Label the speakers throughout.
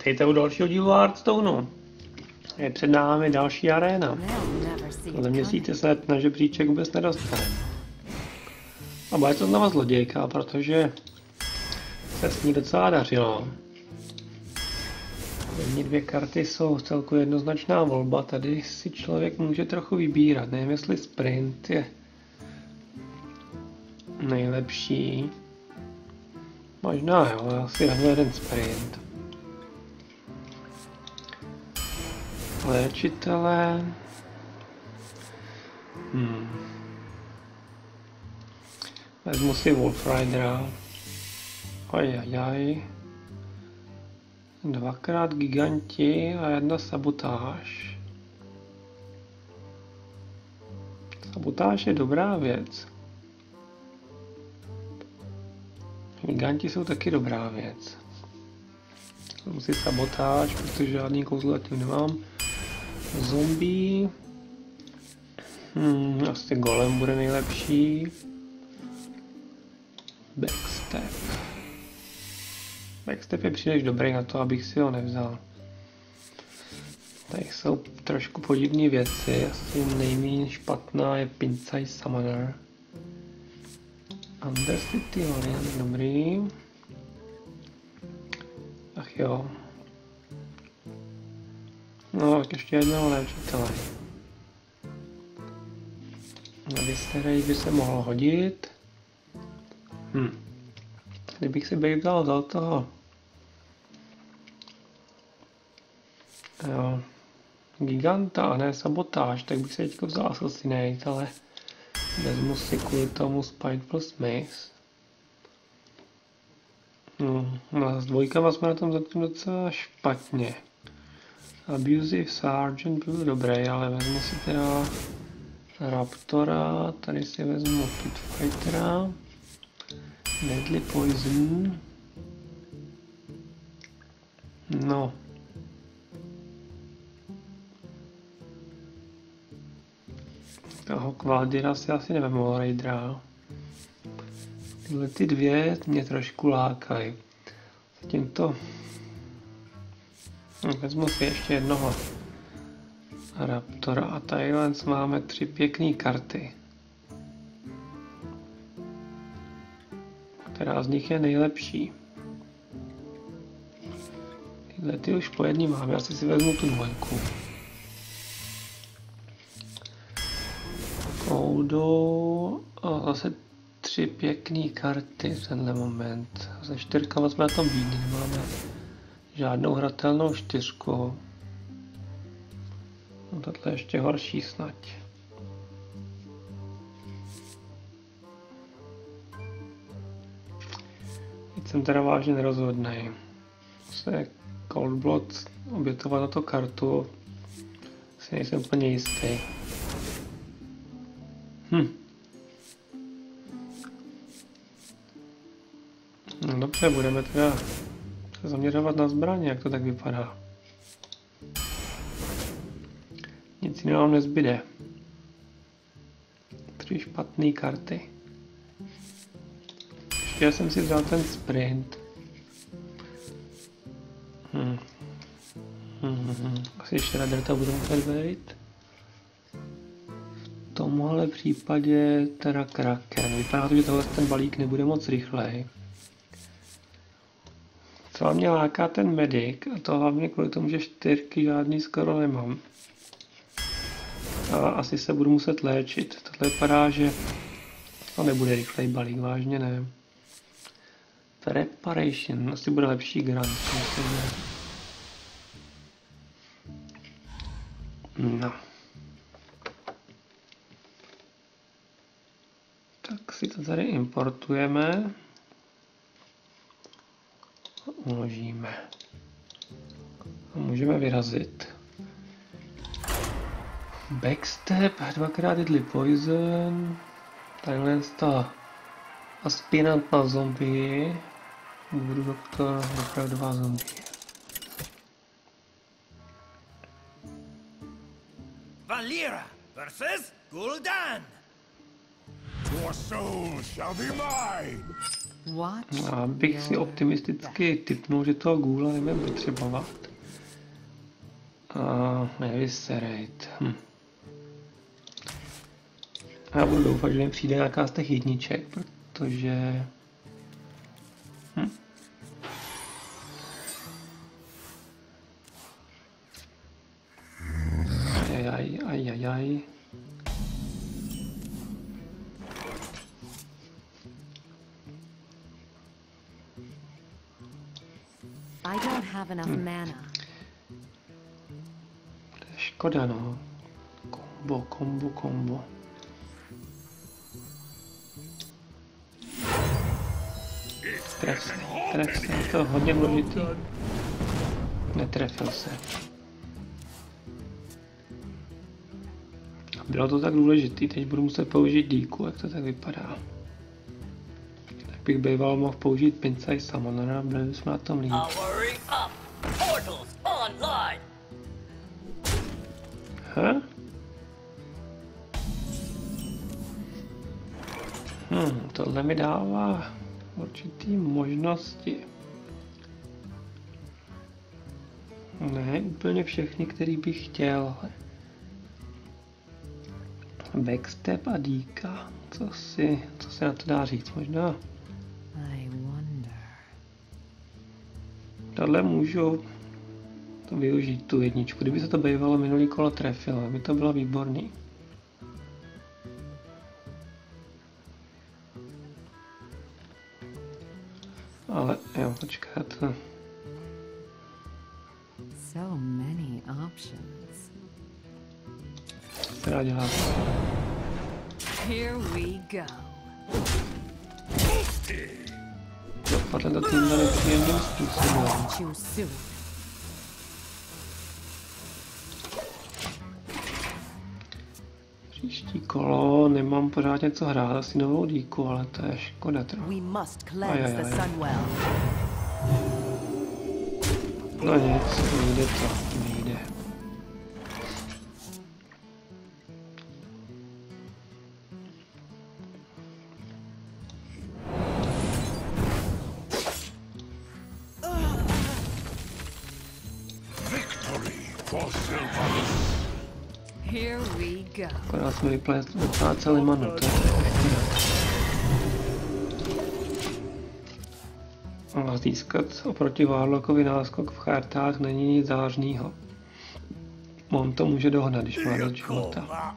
Speaker 1: Vítejte u dalšího dílu Hearthstoneu. Je před námi další aréna. Ale měsíce se na žebříček vůbec nedostane. A bude to znova zlodějka, protože se s ní docela dařilo. První dvě karty jsou celku jednoznačná volba, tady si člověk může trochu vybírat. Nevím, jestli sprint je nejlepší. Možná jo, ale asi vezmu jeden sprint. Léčitele. Vezmu si Wolf Ridera. Ajajaj. Dvakrát giganti a jedna sabotáž. Sabotáž je dobrá věc. Giganti jsou taky dobrá věc. Musím sabotáž, protože žádný kouzlo tím nemám. Zombie. Asi golem bude nejlepší. Backstep. Backstep je příliš dobrý na to, abych si ho nevzal. Tady jsou trošku podivné věci. Asi nejméně špatná je Pincay Summoner. Undercity Orient, dobrý. Ach jo. No, ještě jednoho léčitele. Na Viseray by se mohl hodit. Kdybych si bych vzal toho giganta a ne sabotáž, tak bych se teďko vzal Assassinate, ale vezmu si kvůli tomu Spiteful Smith. No, s dvojkama jsme na tom zatím docela špatně. Abusive Sergeant byl dobrý, ale vezmu si teda Raptora, tady si vezmu Pitfightera, Deadly Poison. No. Toho Kvaldira si asi nevemu Raidera. Tyhle ty dvě mě trošku lákají. Zatím to... Vezmu si ještě jednoho Raptora a tadyhle máme 3 pěkné karty. Která z nich je nejlepší? Tyhle ty už po jedný máme, asi si vezmu tu dvojku. Koudu a zase 3 pěkné karty v tenhle moment. Se 4 jsme na tom bídní, nemáme žádnou hratelnou 4. No tohle je ještě horší snad. Teď jsem teda vážně nerozhodnej. Se Cold Blood obětovat na to kartu, si nejsem úplně jistý. No dobře, budeme teda se zaměřovat na zbraně, jak to tak vypadá. Nic jiného nám nezbyde. 3 špatné karty. Ještě jsem si vzal ten sprint. Asi ještě Raderta budu muset vejít. V tomhle případě teda Kraken. Vypadá to, že tohle ten balík nebude moc rychlej. Co mě láká ten medic, a to hlavně kvůli tomu, že 4 žádný skoro nemám. A asi se budu muset léčit. Tohle vypadá, že to nebude rychlej balík, vážně ne. Preparation, asi bude lepší grant. No. Tak si to tady importujeme. Uložíme. A můžeme vyrazit. Backstep, 2x Deadly Poison. Tadyhle ta aspirant na zombie. Budu doktor, opravdová zombie.
Speaker 2: Valeera versus Gul'dan.
Speaker 3: Your soul shall be mine!
Speaker 1: A bych si optimisticky tipnul, že toho gůla nebudeme potřebovat. A nevyserejt. Já budu doufat, že mi přijde nějaká z těch jedniček, protože... Ajajaj.
Speaker 3: I don't have enough mana.
Speaker 1: To je škoda, no. Kombo. Tref se, je to hodně důležitý. Netrefil se. Bylo to tak důležitý, teď budu muset použít díku, jak to tak vypadá. Tak bych býval mohl použít Pincaj Summonera, byli jsme na tom líp. Tohle mi dává určitý možnosti. Ne úplně všechny, který bych chtěl. Backstep a díka. Co se na to dá říct? Možná. Tohle můžu to využít, tu jedničku. Kdyby se to bývalo minulý kolo trefilo, by to bylo výborný. Ale jo, počkat.
Speaker 3: So many options.
Speaker 1: Co dá dělat?
Speaker 3: Here we go.
Speaker 1: Dopadne to tímhle nepříjemným způsobem. Příští kolo nemám pořádně co hrát, asi novou díku, ale to je škoda trochu. No nic, nejde to, nejde.
Speaker 3: Here we go.
Speaker 1: Akorát jsme vypláceli manu, to je a získat oproti Warlockovi náskok v chartách není nic zářnýho. On to může dohnat, když má dost života.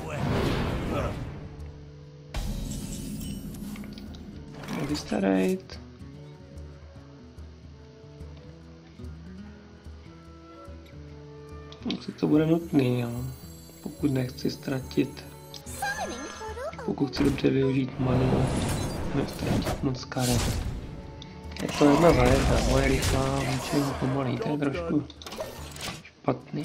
Speaker 1: Vystarejt. Asi to bude nutný, jo. Pokud nechci ztratit. Pokud chci dobře využít manu, neztratit moc karet. Je to jedna za jedna, moje rychlá vůči pomalý, to je trošku špatný.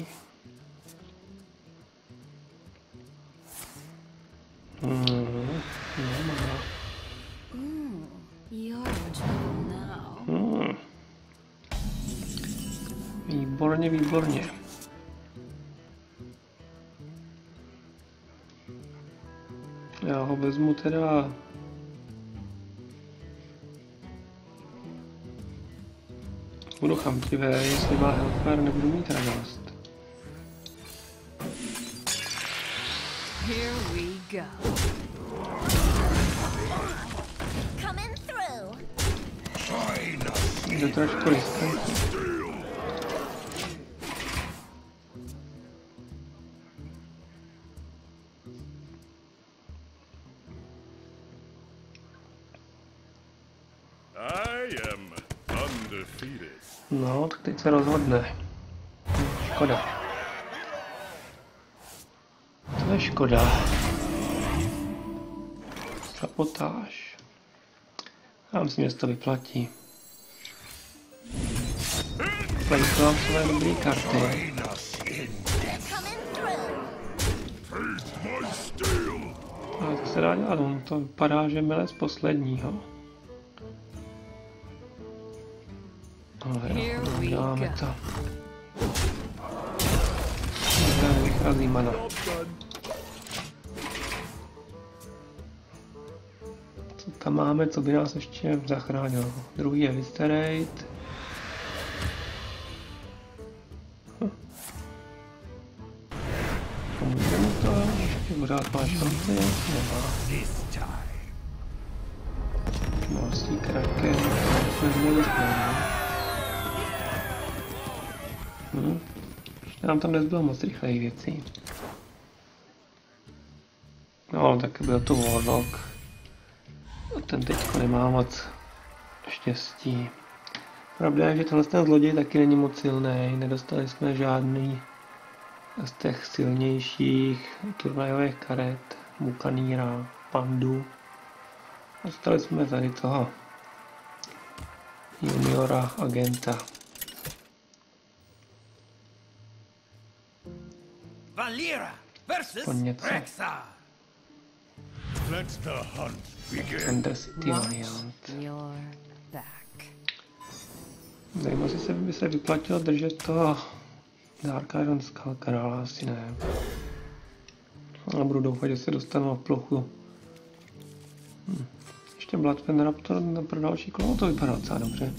Speaker 1: Výborně, výborně. Já ho vezmu teda... Budu chamtivé, jestli má Hellfire, nebudu mít radost.
Speaker 3: Here we go.
Speaker 1: Je to trošku riskantní. No, tak teď se rozhodne. Škoda. To je škoda. Sabotáž. Já myslím, že se to vyplatí. Plejtovám své dobré karty. A co se dá dělat? On to vypadá, že mele z posledního. Ale jo, děláme to. Vychází mana. Co teďka máme, co by nás ještě zachránilo. Druhý je Viscerate. Pomůže mu to? Ještě pořád má šanci? Nemá. Morsí kraken. Jsme změli nám tam nezbylo moc rychlejch věcí. No, taky byl to Warlock. A ten teďko nemá moc štěstí. Pravda je, že tenhle ten zloděj taky není moc silný. Nedostali jsme žádný z těch silnějších turnajových karet. Buccaneera, Pandu. Dostali jsme tady toho juniora agenta.
Speaker 2: Valeera versus
Speaker 1: Podnět se.
Speaker 2: Rexxar.
Speaker 4: Let the hunt begin.
Speaker 1: Undercity Valiant.
Speaker 3: You're back.
Speaker 1: Zajímavé, jestli by se vyplatilo držet toho Dark Iron Skulkera, ale asi ne. A budu doufat, že se dostanu na plochu. Ještě Bloodfen Raptor pro další kolo, to vypadá docela dobře.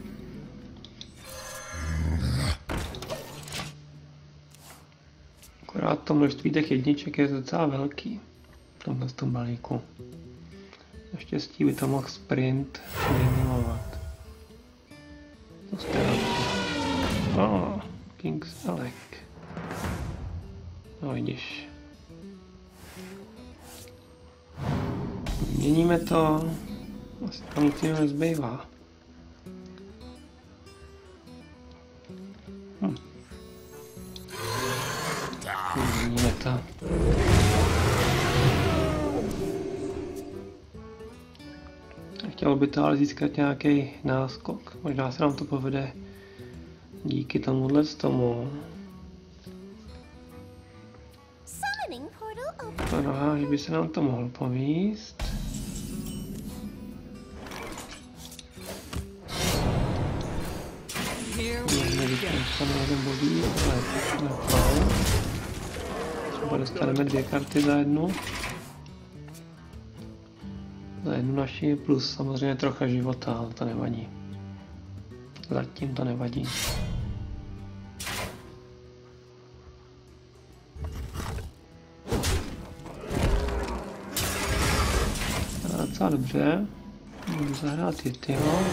Speaker 1: Akorát to množství těch jedniček je docela velký v tomhle tom balíku. Naštěstí by to mohl sprint minimovat. To ztrácí. King's Elec. No vidíš. Měníme to. Asi tam nic jiného nezbývá. Měníme to. Chtělo by to ale získat nějaký náskok. Možná se nám to povede díky tomuhle tomu. No, že by se nám to mohlo povíst. Třeba dostaneme 2 karty za jednu. Za jednu naši plus samozřejmě trocha života, ale to nevadí. Zatím to nevadí. Docela dobře. Můžu zahrát Yetiho.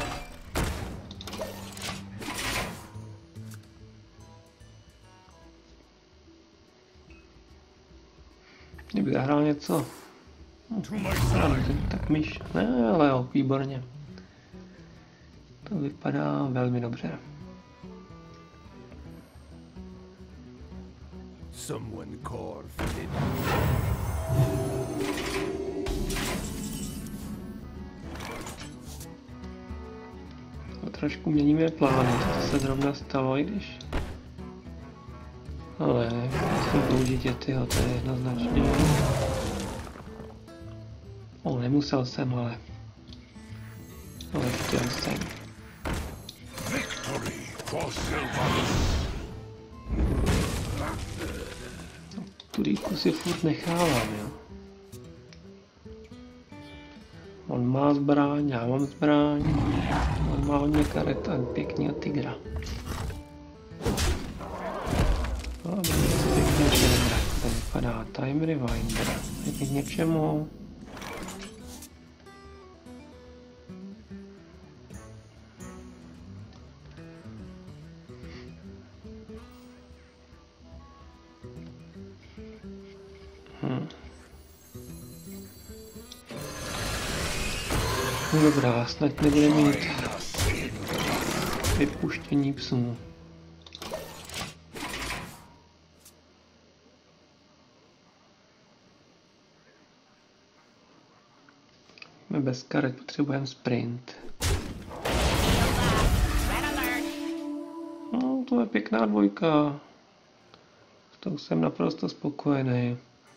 Speaker 1: Kdyby zahrál něco. Tak myš. Ne, ale jo, výborně. To vypadá velmi dobře.
Speaker 4: Someone carved it.
Speaker 1: Trošku měníme plány, to se zrovna stalo, i když... Ale musím použít Yetiho, to je jednoznačně. Nemusel jsem, ale chtěl jsem. Tu dýku si furt nechávám, jo. On má zbraň, já mám zbraň. On má hodně karet a pěkného tygra. No, bude to pěkně šedra, to vypadá. Time Rewinder. Je k něčemu. No dobrá, snad nebude mít vypuštění psů. My bez karet potřebujeme sprint. No, to je pěkná dvojka. S tou jsem naprosto spokojený.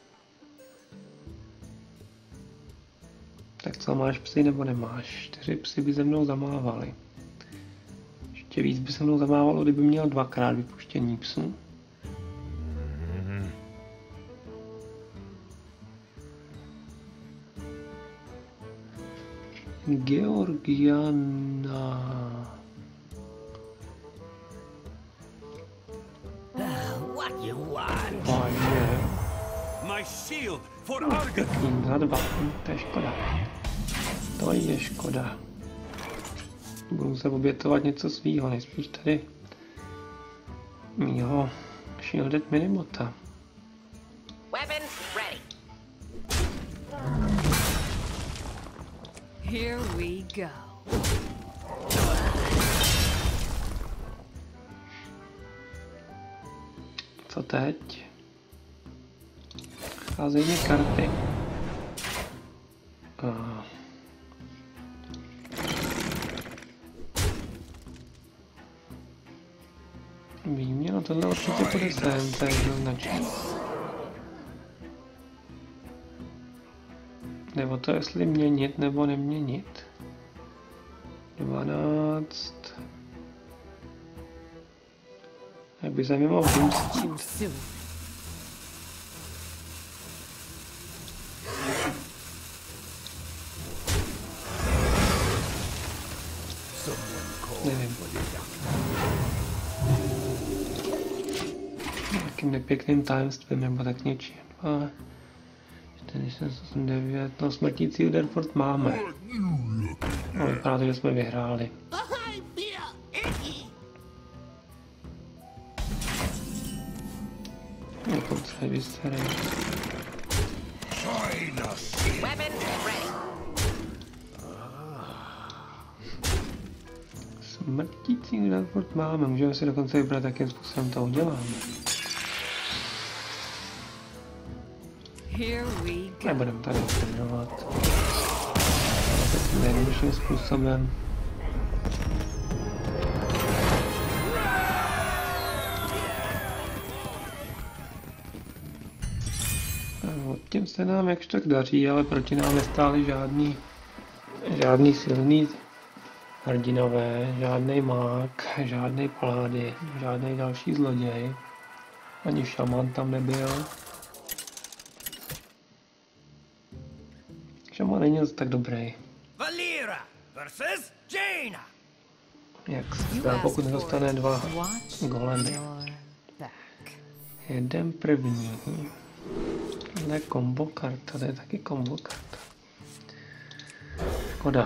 Speaker 1: Tak co, máš psy nebo nemáš? 4 psy by se mnou zamávali. Ještě víc by se mnou zamávalo, kdyby měl 2krát vypuštění psů. Georgiana.
Speaker 2: What you want?
Speaker 1: Vážně.
Speaker 2: My shield for Argon.
Speaker 1: Takým za 2. To je škoda. To je škoda. Budu se obětovat něco svýho, nejspíš tady mýho shielded minimota.
Speaker 5: Weapons ready.
Speaker 3: Here we go.
Speaker 1: Co teď? Cházejí mi karty. Výměna, tohle určitě bude sem, to je jednoznačně. Nebo to jestli měnit nebo neměnit. 12. Jak by se mi mohl vymstit.
Speaker 3: Too soon.
Speaker 1: Nevím. Jakým nepěkným tajemstvím nebo tak něčím. 49, no smrtící úder furt máme. No, vypadá to, že jsme vyhráli. Pokud se vyserej.
Speaker 5: Weapons ready.
Speaker 1: Smrtící úder furt máme, můžeme si dokonce vybrat, jakým způsobem to uděláme.
Speaker 3: Here we go.
Speaker 1: Nebudeme tady zdržovat. Nejjednodušším způsobem. Tím se nám jakž tak daří, ale proti nám nestáli žádný silný hrdinové, žádný mák, žádný paladin, žádný další zloděj. Ani šaman tam nebyl. Šaman není tak dobrý.
Speaker 2: Valira versus Jaina.
Speaker 1: Jak se dá, pokud nedostane 2
Speaker 3: Watch
Speaker 1: golemy.
Speaker 3: your back.
Speaker 1: Jeden první. Tohle je kombo karta, to je taky kombo karta. Škoda.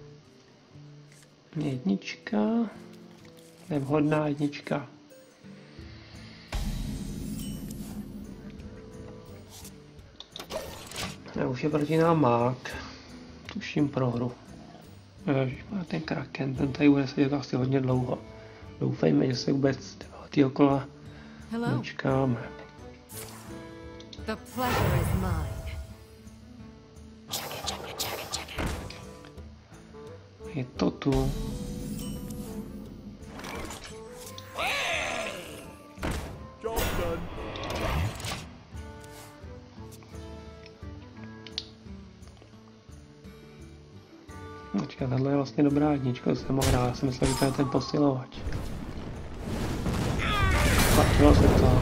Speaker 1: Jednička. Nevhodná jednička. A už je proti nám mák. Tuším prohru. Ježišmar, ten kraken, ten tady bude sedět asi hodně dlouho. Doufejme, že se vůbec 9. kola
Speaker 3: Hello.
Speaker 1: dočkáme.
Speaker 3: The pleasure is mine.
Speaker 1: Je to tu. Počkat, tohle je vlastně dobrá jednička, to jsem mohl hrát, já jsem myslel, že to je ten posilovač. Platilo se to.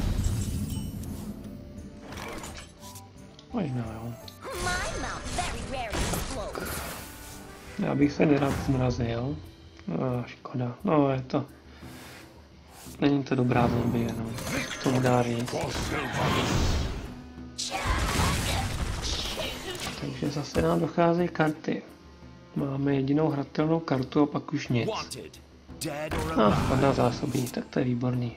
Speaker 1: Možná jo.
Speaker 5: My mouth very rarely explodes.
Speaker 1: Já bych se nerad zmrazil. Škoda. No je to... Není to dobrá zombie jenom. To dá říct. Takže zase nám docházejí karty. Máme jedinou hratelnou kartu a pak už nic.
Speaker 2: Wanted. Dead or alive.
Speaker 1: Padná zásobí, tak to je výborný.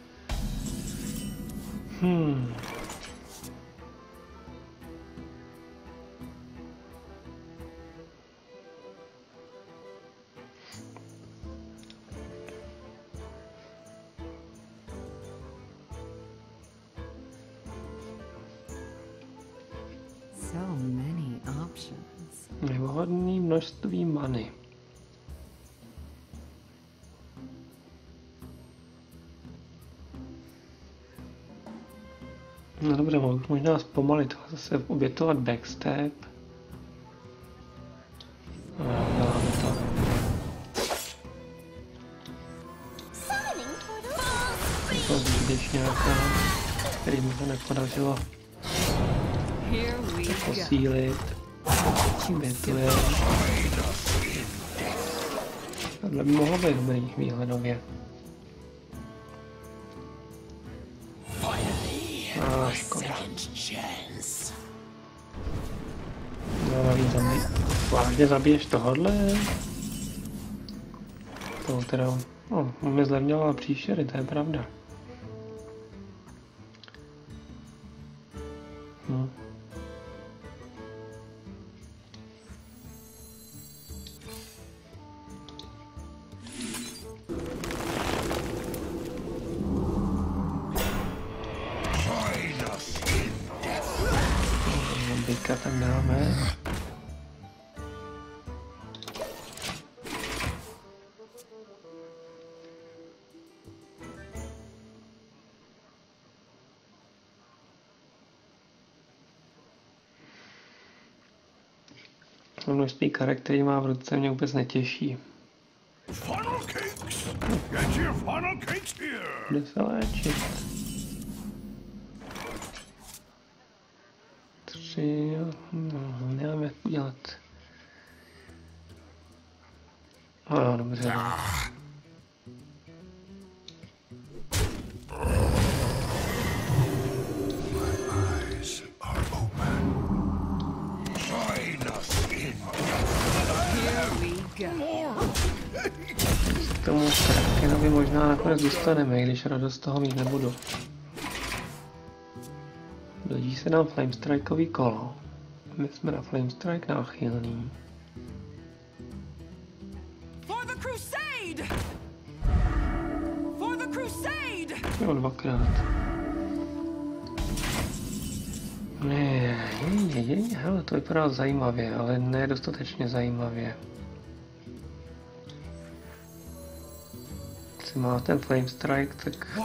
Speaker 3: So many options.
Speaker 1: Nevhodný množství many. No dobře, mohu možná zpomalit, ale zase obětovat backstep. Děláme to. To zbytečně nějaká, který mi to nepodařilo
Speaker 3: Here we go.
Speaker 1: posílit. Kde to je? Tohle by mohlo být dobrý výhledově. Škoda. No, navíc vážně zabiješ tohodle? To teda, no, mi zlevňovala příšery, to je pravda. Byka tam dáme. Množství karet, který má v ruce, mě vůbec netěší. Jde se léčit. 3, no, nevím jak udělat. No, dobře. K tomu Krakenovi možná nakonec dostaneme, i když radost toho mít nebudu. Blíží se nám Flamestrikeový kolo. My jsme na Flamestrike náchylný. Jo, dvakrát. Hele, to vypadá zajímavě, ale ne dostatečně zajímavě. Si má ten Flamestrike, tak...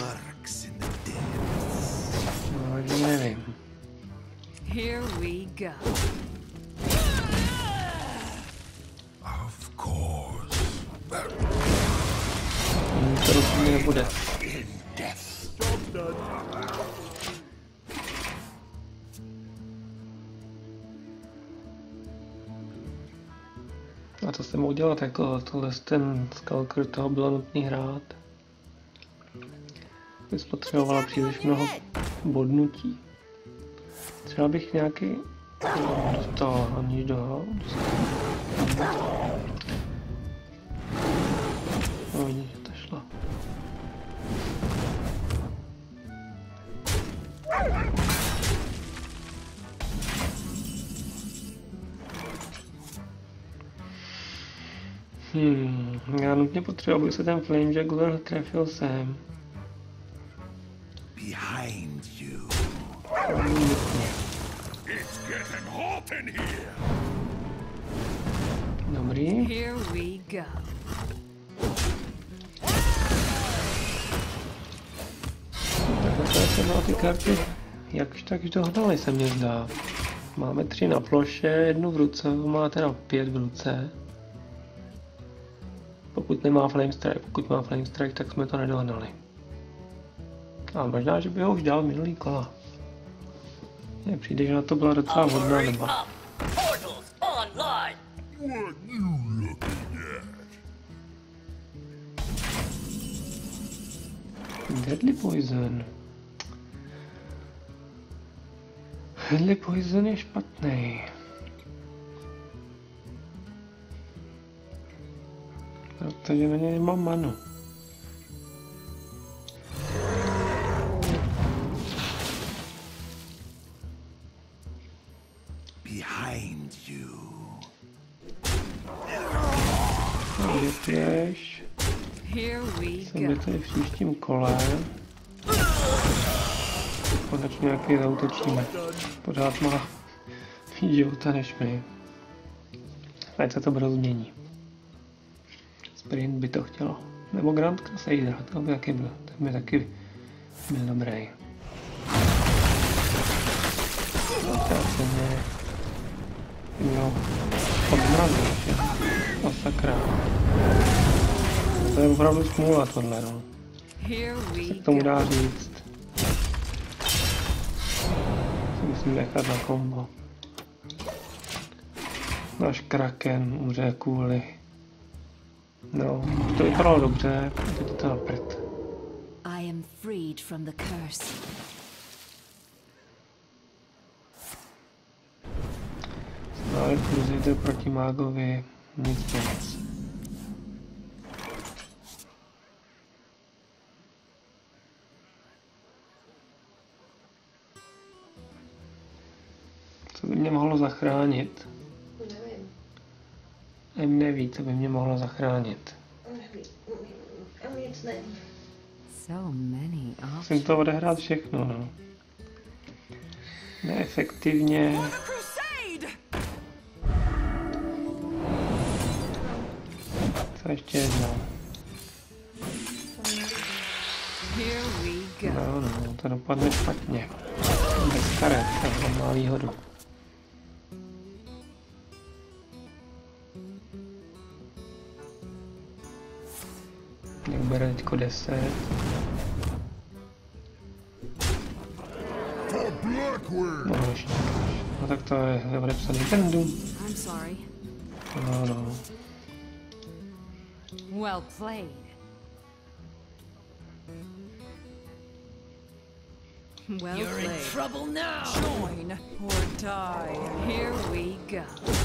Speaker 1: No, nevím.
Speaker 3: Here we go.
Speaker 4: Of course.
Speaker 1: To rozhodně nebude. A to jsem mohl dělat, jako tohle ten Skulker, toho bylo nutný hrát. By spotřebovala příliš mnoho bodnutí. Třeba bych nějaký dostal ani do... No vidíš, že to šlo. Já nutně potřebuji, aby se ten Flame Juggler trefil sem.
Speaker 4: Behind you. It's getting hot in here.
Speaker 1: Dobrý.
Speaker 3: Here we go.
Speaker 1: Takhle se na ty karty jakž takž dohnali, se mně zdá. Máme 3 na ploše, 1 v ruce, má teda 5 v ruce. Pokud nemá Flamestrike, pokud má Flamestrike, tak jsme to nedohnali. A možná, že by ho už dal minulý kola. Mně přijde, že na to byla docela hodná doba. Deadly Poison. Deadly Poison je špatný. Protože na něj nemám manu.
Speaker 4: Behind you.
Speaker 1: Kde pěš? Jsem tady v příštím kole. Konečně nějaký zautočíme. Pořád má víc života než my. Ať se to brzo změní. Sprint by to chtělo. Nebo Grand Crusader, to by taky byl. Ten by taky byl dobrý. To mě... Jo, odmrazil, že? O sakra. To je opravdu smůla tohle, no. Se k tomu dá říct. Se musím nechat na kombo. Náš kraken umře kvůli. No, to vypadalo dobře, teď je to na prd.
Speaker 3: I am freed from the curse.
Speaker 1: Stále kurzujte proti mágovi, nic moc. Co by mě mohlo zachránit?
Speaker 6: Nevím.
Speaker 1: Em neví, co by mě mohlo zachránit.
Speaker 6: Nevím. Nic neví.
Speaker 3: So many options.
Speaker 1: Musím to odehrát všechno, no. Neefektivně. Co ještě jednou?
Speaker 3: Here we go.
Speaker 1: No, to dopadne špatně. Bez karet, takže má výhodu. Jak bere teďko 10. No, ještě. No tak to je odepsaný ten dům.
Speaker 3: I'm sorry.
Speaker 1: No.
Speaker 3: Well played. Well
Speaker 2: You're in
Speaker 3: played.
Speaker 2: trouble now.
Speaker 3: Join or die. Here we go.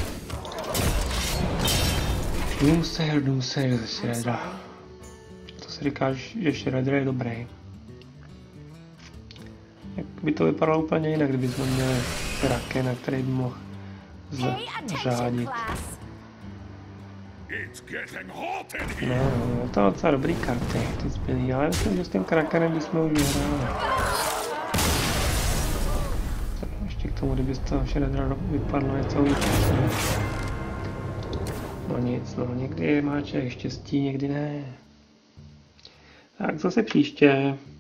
Speaker 1: Doomsayer ze Shreddera. To si říkáš, že Shredder je dobrý. Jak by to vypadalo úplně jinak, kdybychom měli Krakena, který by mohl
Speaker 5: Pay attention,
Speaker 1: řádit.
Speaker 5: class.
Speaker 4: It's getting hot in here.
Speaker 1: No, to je docela dobrý karty, ty zbylý, ale myslím, že s tím Krakenem bychom už vyhráli. Ještě k tomu, kdyby z toho Shreddera vypadlo něco víc. No nic, no, někdy má člověk štěstí, někdy ne. Tak zase příště.